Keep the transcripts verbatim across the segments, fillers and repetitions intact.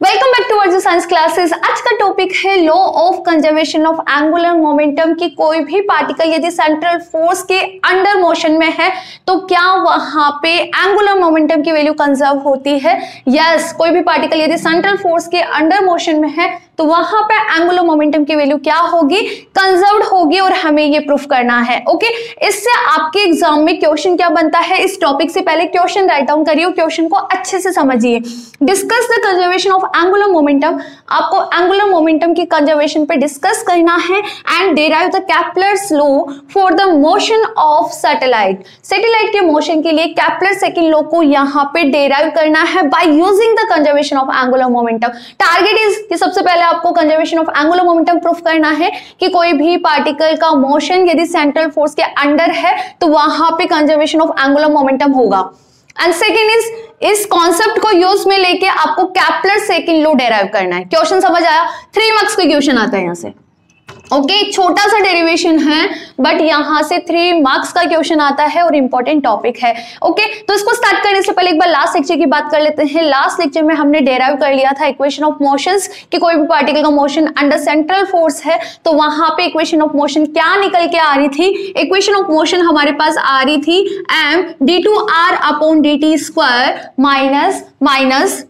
Welcome back to Varju science classes. आज का topic है law of conservation of angular momentum की कोई भी पार्टिकल यदि सेंट्रल फोर्स के अंडर मोशन में है तो क्या वहां पे एंगुलर मोमेंटम की वैल्यू कंजर्व होती है। यस yes, कोई भी पार्टिकल यदि सेंट्रल फोर्स के अंडर मोशन में है तो वहां पे एंगुलर मोमेंटम की वैल्यू क्या होगी, कंजर्व्ड होगी और हमें ये प्रूफ करना है। Okay okay? इससे आपके एग्जाम में क्वेश्चन क्या बनता है, इस टॉपिक से पहले क्वेश्चन राइट डाउन करिए, क्वेश्चन को अच्छे से समझिए। Discuss the conservation of angular momentum, आपको एंगुलर मोमेंटम की कंजर्वेशन पे डिस्कस करना है and derive the Kepler's law for the motion of satellite. Satellite के मोशन के लिए केपलर सेकंड लॉ को यहाँ पे डेराइव करना है by using the conservation of angular momentum. Target is कि सबसे पहले आपको conservation of angular momentum proof करना है कि कोई भी पार्टिकल का मोशन यदि सेंट्रल फोर्स के अंडर है तो वहां पे कंजर्वेशन ऑफ एंगुलर मोमेंटम होगा। एंड सेकेंड इज इस कॉन्सेप्ट को यूज में लेके आपको केपलर सेकंड लॉ डेराइव करना है। क्वेश्चन समझ आया? थ्री मार्क्स का क्वेश्चन आता है यहाँ से। ओके okay, छोटा सा डेरिवेशन है बट यहां से थ्री मार्क्स का क्वेश्चन आता है और इंपॉर्टेंट टॉपिक है। ओके okay, तो इसको स्टार्ट करने से पहले एक बार लास्ट लेक्चर की बात कर लेते हैं। लास्ट लेक्चर में हमने डेराइव कर लिया था इक्वेशन ऑफ मोशंस कि कोई भी पार्टिकल का मोशन अंडर सेंट्रल फोर्स है तो वहां पे इक्वेशन ऑफ मोशन क्या निकल के आ रही थी। इक्वेशन ऑफ मोशन हमारे पास आ रही थी M D two R upon D T square minus minus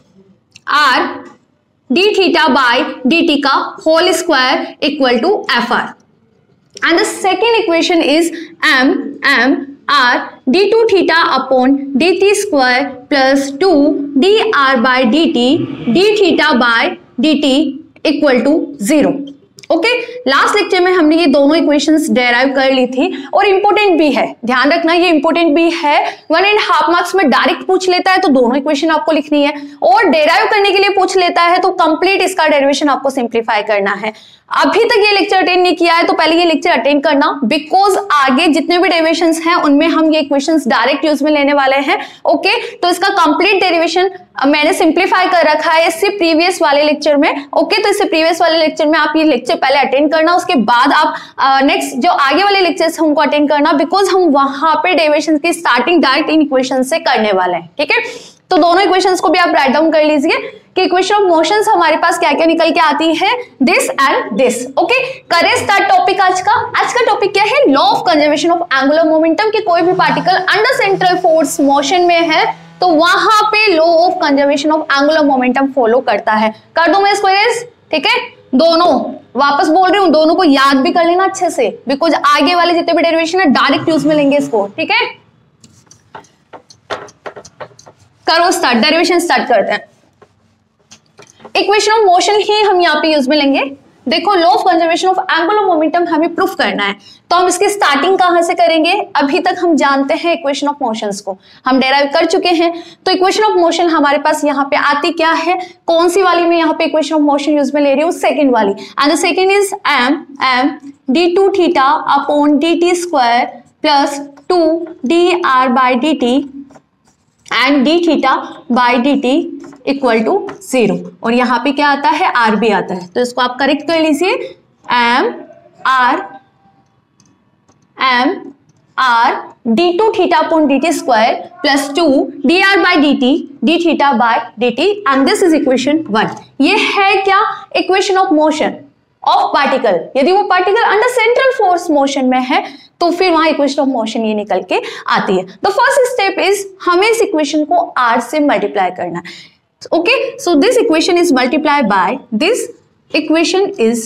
R d theta by dt का whole square equal to fr, and the second equation is m m r d two theta upon dt square plus two dr by dt d theta by dt equal to zero। Okay last lecture में हमने ये दोनों equations derive कर ली थी और important भी है, ध्यान रखना ये इंपॉर्टेंट भी है। वन एंड हाफ मार्क्स में डायरेक्ट पूछ लेता है तो दोनों इक्वेशन आपको लिखनी है और डेराइव करने के लिए पूछ लेता है तो कंप्लीट इसका डेरिवेशन आपको सिंप्लीफाई करना है। अभी तक ये लेक्चर अटेंड नहीं किया है तो पहले ये लेक्चर अटेंड करना, बिकॉज आगे जितने भी डेरिवेशंस हैं उनमें हम ये इक्वेशंस डायरेक्ट यूज में लेने वाले हैं। ओके तो इसका कंप्लीट डेरिवेशन मैंने सिंप्लीफाई कर रखा है इससे प्रीवियस वाले लेक्चर में। ओके तो इससे प्रीवियस वाले लेक्चर में आप ये लेक्चर पहले अटेंड करना, उसके बाद आप नेक्स्ट uh, जो आगे वाले लेक्चर्स हमको अटेंड करना, बिकॉज हम वहां पे डेरिवेशन की स्टार्टिंग डायरेक्ट इन इक्वेशन से करने वाले हैं। ठीक है तो दोनों इक्वेशंस को भी आप राइट डाउन कर लीजिए कि इक्वेशन ऑफ मोशंस हमारे पास क्या क्या निकल के आती है, दिस एंड दिस। ओके करें स्टार्ट टॉपिक आज का। आज का टॉपिक क्या है, law of conservation of angular momentum कि कोई भी particle under central force motion में है तो वहां पे law of conservation of angular momentum follow करता है। कर दूं मैं इसको इरेज? ठीक है दोनों वापस बोल रही हूं, दोनों को याद भी कर लेना अच्छे से, बिकॉज आगे वाले जितने भी डेरिवेशन है डायरेक्ट यूज में लेंगे इसको। ठीक है करो स्टार्ट, डेरिवेशन स्टार्ट करते हैं। इक्वेशन ऑफ मोशन ही हम यहाँ पे यूज में लेंगे। देखो law of conservation of angular momentum हमें प्रूफ करना है तो हम इसकी स्टार्टिंग कहां से करेंगे। अभी तक हम जानते हैं इक्वेशन ऑफ मोशंस को हम डेराइव कर चुके हैं तो इक्वेशन ऑफ मोशन हमारे पास यहाँ पे आती क्या है, कौन सी वाली में यहाँ पे इक्वेशन ऑफ मोशन यूज में ले रही हूँ, सेकेंड वाली। And the second is M M D two theta upon D T square plus two D R by D T and D theta by D T equal to zero. और यहाँ पे क्या आता है, आर भी आता है तो इसको आप करेक्ट कर लीजिए। M R M R D two theta upon D T square plus two D R by D T D theta by D T and this is equation one. ये है क्या, equation of motion of particle. यदि वो particle under central force motion में है तो फिर वहां इक्वेशन ऑफ मोशन ये निकल के आती है। द फर्स्ट स्टेप इज हमें इस इक्वेशन को आर से मल्टीप्लाई करना है। Okay, so this equation is multiplied by this equation is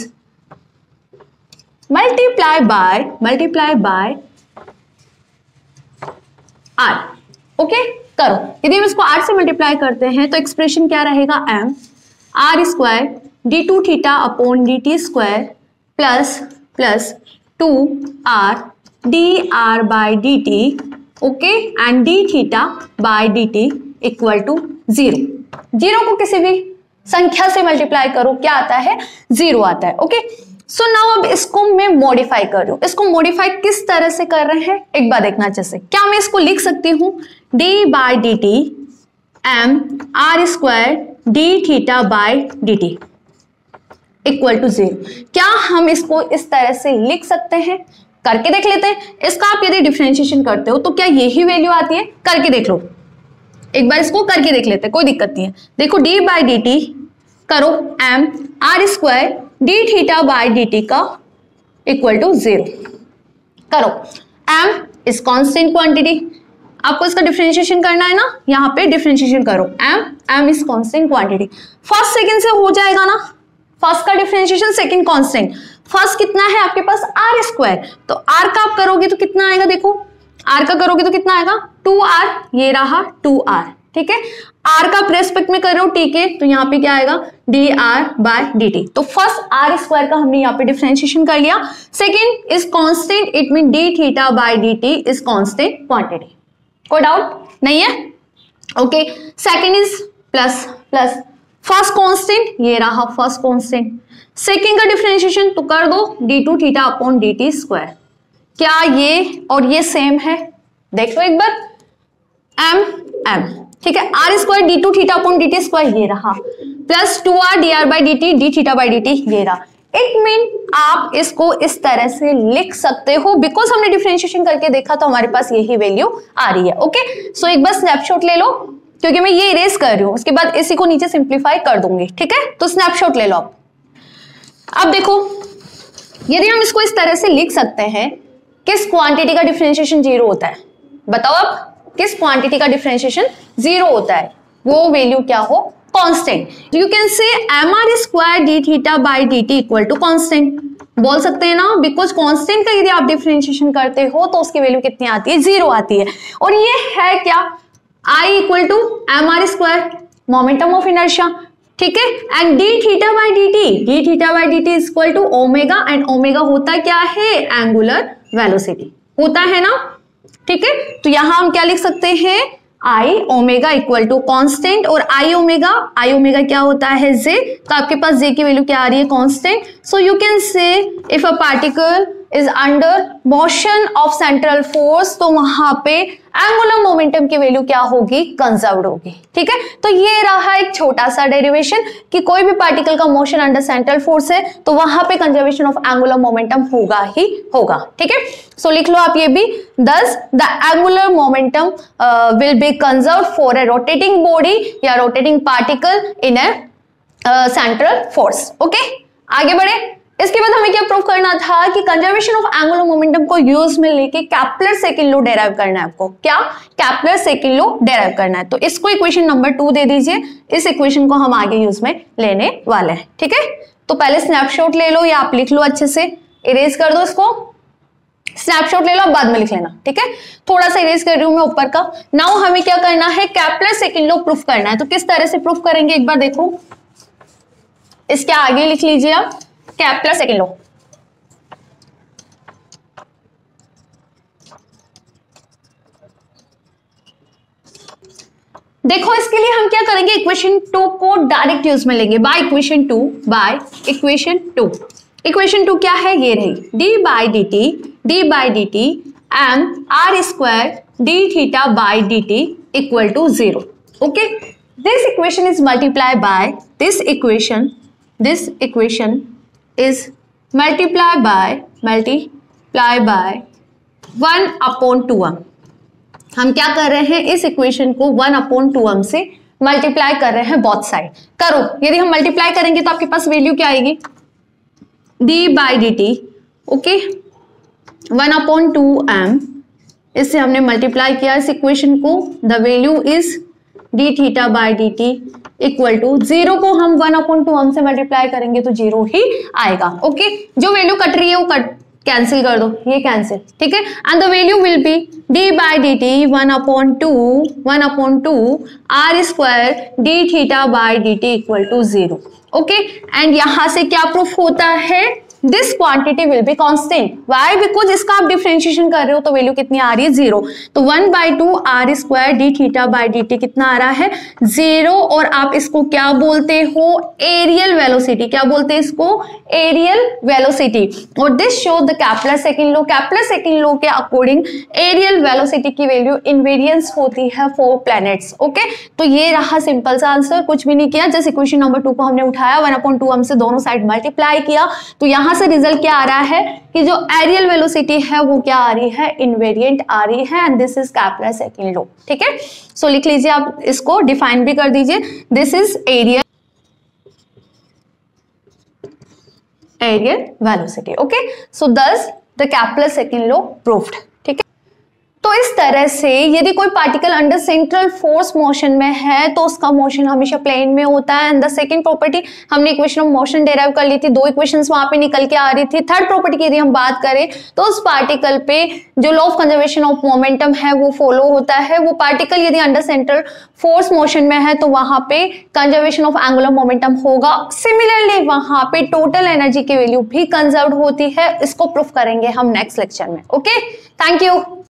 multiplied by multiplied by r. Okay, करो। यदि हम इसको r से मल्टीप्लाई करते हैं तो एक्सप्रेशन क्या रहेगा, m r square D two theta upon D T square plus plus two R D R by D T okay and D theta by D T equal to zero. Zero को किसी भी संख्या से multiply करो क्या आता है, zero आता है। ओके सो नाउ अब इसको मैं मॉडिफाई कर रही हूं। इसको मॉडिफाई किस तरह से कर रहे हैं एक बार देखना अच्छे से। क्या मैं इसको लिख सकती हूं, D by D T M R square D theta by D T equal to zero. क्या हम इसको इस तरह से लिख सकते हैं, करके देख लेते हैं। इसका आप यदि डिफरेंशिएशन करते हो तो क्या यही वैल्यू आती है, करके देख लो। एक बार इसको करके देख लेते हैं, कोई दिक्कत नहीं है। देखो डी बाई डी टी करो M R square D theta by D T का इक्वल टू जीरो करो। एम इज कांस्टेंट क्वांटिटी, आपको इसका डिफरेंशिएशन करना है ना, यहाँ पे डिफरेंशिएशन करो M M is constant quantity. First second से हो जाएगा ना, फर्स्ट का डिफरेंशिएशन सेकंड कांस्टेंट, फर्स्ट कितना है आपके पास आर स्क्वायर, तो आर का आप करोगे तो कितना आएगा, देखो आर का करोगे तो कितना आएगा टू आर, ये रहा टू आर, ठीक है। आर का रेस्पेक्ट में कर रहे हो टी के, तो यहाँ पे क्या आएगा D R by D T. तो फर्स्ट आर स्क्वायर का हमने यहाँ पे डिफरेंशिएशन कर लिया। Second is constant, it mean D theta by D T is constant quantity. कोई डाउट नहीं है, okay. Second is plus plus, first constant ये रहा फर्स्ट कांस्टेंट, सेकंड का डिफरेंशिएशन तो कर दो D two theta upon D T square. क्या ये और ये सेम है, देख लो एक बार, एम एम, ठीक है। R square D two theta upon D T square ये रहा, plus two R D R by D T D theta by D T ये रहा। इट मीन आप इसको इस तरह से लिख सकते हो, बिकॉज हमने डिफरेंशिएशन करके देखा तो हमारे पास यही वैल्यू आ रही है, ओके। सो एक बार स्नैपशॉट ले लो, क्योंकि मैं ये इरेज कर रही हूं, उसके बाद इसी को नीचे सिंप्लीफाई कर दूंगी, ठीक है। तो स्नैपशॉट ले लो आप। अब देखो, यदि हम इसको इस तरह से लिख सकते हैं, किस क्वांटिटी का डिफरेंशिएशन जीरो होता है, बताओ आप, किस क्वांटिटी का डिफरेंशिएशन जीरो होता है, वो वैल्यू क्या हो, constant. You can say M R square D theta by D T equal to constant, बोल सकते हैं ना, बिकॉज कांस्टेंट का यदि आप डिफरेंशिएशन करते हो तो उसकी वैल्यू कितनी आती है, जीरो आती है। और ये है क्या, I equal to M R square momentum of inertia, ठीक है। And D theta by D T, D theta by D T is equal to omega, and omega होता क्या है, एंगुलर वेलोसिटी होता है ना, ठीक है। तो यहां हम क्या लिख सकते हैं, I omega equal to constant, और आई ओमेगा आई ओमेगा क्या होता है, जे, तो आपके पास जे की वैल्यू क्या आ रही है, constant. So you can say if a particle is under motion of central force, तो वहां पे एंगुलर मोमेंटम की वैल्यू क्या होगी, कंजर्व्ड होगी, ठीक है। तो ये रहा एक छोटा सा डेरिवेशन कि कोई भी पार्टिकल का मोशन अंडर सेंट्रल फोर्स है तो वहां पे कंजर्वेशन ऑफ एंगुलर मोमेंटम होगा ही होगा, ठीक है। सो लिख लो आप ये भी, thus the angular momentum will be conserved for a rotating body या rotating particle in a central force, okay. आगे बढ़े, इसके बाद हमें क्या प्रूव करना था कि कंजर्वेशन ऑफ एंगुलर मोमेंटम को यूज में लेके केपलर सेकंड लॉ डेराइव करना है आपको, क्या, केपलर सेकंड लॉ डेराइव करना है। तो इसको इक्वेशन नंबर टू दे दीजिए, इस इक्वेशन को हम आगे यूज में लेने वाले हैं, ठीक है। तो पहले स्नैपशॉट ले लो या आप लिख लो अच्छे से, इरेज कर दो इसको, स्नैपशॉट ले लो, बाद में लिख लेना, ठीक है। थोड़ा सा इरेज कर रही हूं मैं ऊपर का। नाउ हमें क्या करना है, केपलर सेकंड लॉ प्रूफ करना है। तो किस तरह से प्रूफ करेंगे, एक बार देखो, इसके आगे लिख लीजिए आप, केपलर सेकंड लॉ। देखो इसके लिए हम क्या करेंगे, इक्वेशन टू को डायरेक्ट यूज में लेंगे, by equation two, by equation two. Equation two क्या है, ये रही, D by D T, D by D T M R square D theta by D T equal to zero, okay. This equation is multiply by this equation, this equation is multiply by multiply by one upon two m। हम क्या कर रहे हैं, इस equation को one upon two m से multiply कर रहे हैं बोथ साइड। करो, यदि हम मल्टीप्लाई करेंगे तो आपके पास वैल्यू क्या आएगी, d by D T, okay, one upon two m, इससे हमने मल्टीप्लाई किया इस इक्वेशन को, the value is D theta by D T equal to zero को हम वन अपॉन टू हम से मल्टीप्लाई करेंगे तो जीरो ही आएगा, ओके। जो वैल्यू कट रही है वो कट कैंसिल कर दो, ये कैंसिल, ठीक है। And the value will be D by D T one upon two one upon two R square D theta by D T equal to zero, okay. And यहां से क्या प्रूफ होता है, this quantity will be constant, why, because इसका आप differentiation कर रहे हो तो वैल्यू कितनी आ रही है, जीरो। तो one by two R square D theta by D T कितना आ रहा है, जीरो। और आप इसको क्या बोलते हो, एरियल वेलोसिटी, क्या बोलते हैं इसको, एरियल वेलोसिटी। और this show the Kepler second law, Kepler second law के अकॉर्डिंग एरियल वेलोसिटी की वैल्यू इनवेरियंस होती है फॉर प्लैनेट्स, ओके। तो ये रहा सिंपल सा आंसर, कुछ भी नहीं किया, जस्ट इक्वेशन नंबर टू को हमने उठाया, वन अपॉन टू हम से दोनों साइड मल्टीप्लाई किया, तो यहाँ से रिजल्ट क्या आ रहा है कि जो एरियल वेलोसिटी है वो क्या आ रही है, इनवेरिएंट आ रही है, and this is Kepler second law, ठीक है। सो लिख लीजिए आप, इसको डिफाइन भी कर दीजिए, this is areal areal velocity. Okay, so thus the Kepler second law proved. ठीक है, तो इस तरह से यदि कोई particle under central force motion में है तो उसका मोशन हमेशा प्लेन में होता है। एंड द सेकंड प्रॉपर्टी हमने इक्वेशन ऑफ मोशन डेराइव कर ली थी, दो इक्वेशंस वहां पे निकल के आ रही थी। थर्ड प्रॉपर्टी की यदि हम बात करें तो उस पार्टिकल पे जो law of conservation of momentum है वो फॉलो होता है। वो पार्टिकल यदि अंडर सेंट्रल फोर्स मोशन में है तो वहां पे कंजर्वेशन ऑफ एंगुलर मोमेंटम होगा। सिमिलरली वहां पे टोटल एनर्जी की वैल्यू भी कंजर्व होती है। इसको प्रूफ करेंगे हम नेक्स्ट लेक्चर में। Okay, thank you.